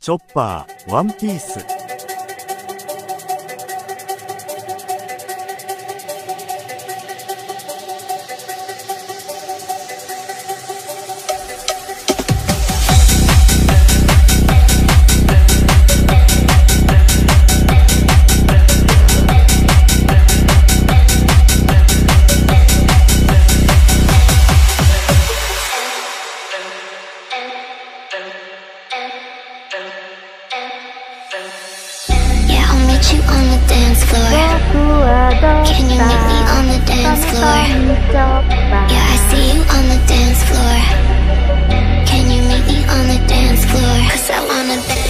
チョッパー、ワンピース。 You on the dance floor. Can you meet me on the dance floor? Yeah, I see you on the dance floor. Can you meet me on the dance floor? 'Cause I wanna dance.